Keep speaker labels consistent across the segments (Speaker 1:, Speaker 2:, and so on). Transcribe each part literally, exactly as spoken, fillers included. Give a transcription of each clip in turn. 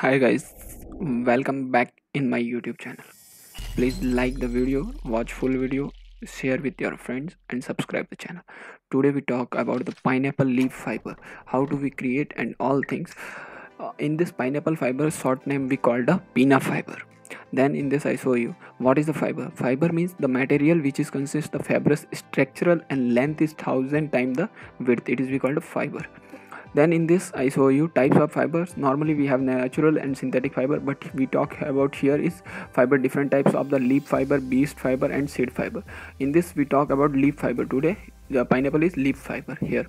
Speaker 1: Hi guys, welcome back in my YouTube channel. Please like the video, watch full video, share with your friends and subscribe the channel. Today we talk about the pineapple leaf fiber. How do we create and all things. Uh, in this pineapple fiber short name we call the pina fiber. Then in this I show you what is the fiber. Fiber means the material which is consist of fibrous structural and length is thousand times the width. It is we called a fiber. Then in this I show you types of fibers. Normally we have natural and synthetic fiber, but we talk about here is fiber different types of the leaf fiber, beast fiber and seed fiber. In this we talk about leaf fiber today. The pineapple is leaf fiber here.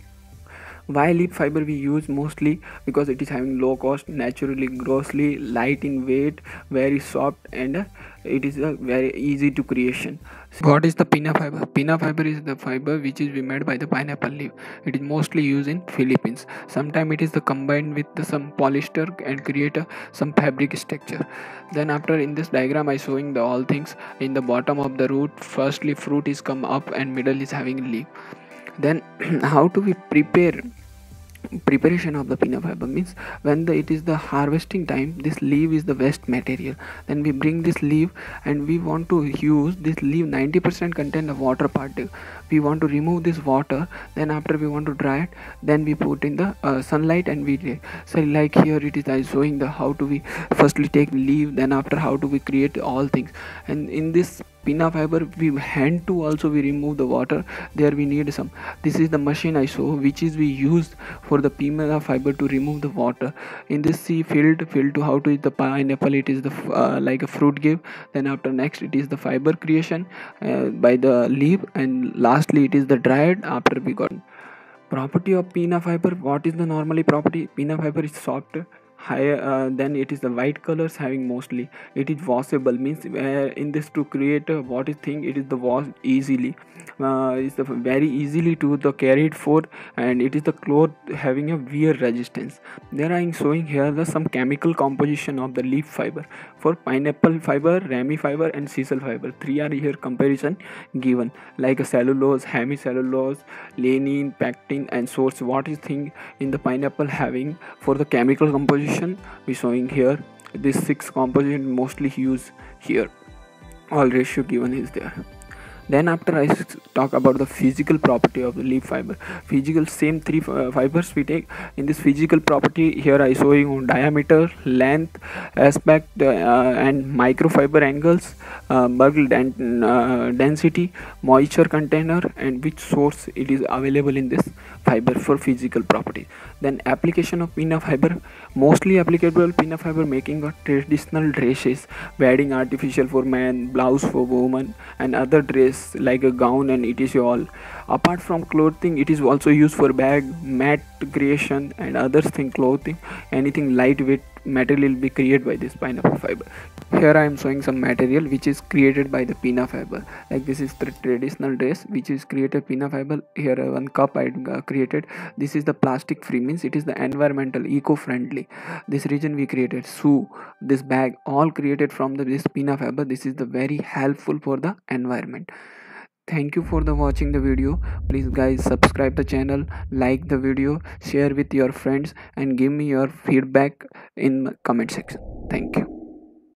Speaker 1: Why leaf fiber we use mostly? Because it is having low cost, naturally grossly light in weight, very soft, and uh, it is uh, very easy to creation. What is the pina fiber? Pina fiber is the fiber which is made by the pineapple leaf. It is mostly used in Philippines. Sometimes it is the combined with the, some polyester and create a, some fabric structure. Then after in this diagram I showing the all things. In the bottom of the root, firstly fruit is come up and middle is having leaf. Then how do we prepare preparation of the pina fiber means when the, it is the harvesting time, this leaf is the waste material. Then we bring this leaf and we want to use this leaf ninety percent contain the water particle. We want to remove this water, then after we want to dry it, then we put in the uh, sunlight and we take. So like here it is I showing the how do we firstly take leaf, then after how do we create all things. And in this pina fiber we hand to also we remove the water. There we need some, this is the machine I show which is we use for the pina fiber to remove the water. In this see filled filled to how to eat the pineapple, it is the uh, like a fruit give. Then after next it is the fiber creation uh, by the leaf, and lastly it is the dried after we got. Property of pina fiber, what is the normally property? Pina fiber is soft, higher uh, then it is the white colors having mostly. It is washable means uh, in this to create uh, what is thing, it is the wash easily. Uh, it's the very easily to the carried for, and it is the cloth having a wear resistance. There I am showing here the some chemical composition of the leaf fiber. For pineapple fiber, rami fiber and sisal fiber, three are here comparison given, like a cellulose, hemicellulose, lignin, pectin and source. What is thing in the pineapple having for the chemical composition we showing here. This six composition mostly used here, all ratio given is there. Then after I talk about the physical property of the leaf fiber. Physical same three uh, fibers we take. In this physical property here I showing on diameter, length, aspect uh, and microfiber angles, uh, bulk den uh, density, moisture container and which source it is available in this fiber for physical property. Then application of pina fiber, mostly applicable pina fiber making a traditional dresses, wedding artificial for man, blouse for woman and other dress like a gown, and it is all. Apart from clothing, it is also used for bag, mat creation and other thing clothing. Anything lightweight material will be created by this pineapple fiber. Here I am showing some material which is created by the pina fiber. Like this is the traditional dress which is created pina fiber. Here uh, one cup I uh, created. This is the plastic free means it is the environmental eco-friendly. This region we created shoe, this bag all created from the this pina fiber. This is the very helpful for the environment. Thank you for the watching the video. Please guys subscribe the channel, like the video, share with your friends and give me your feedback in comment section. Thank you.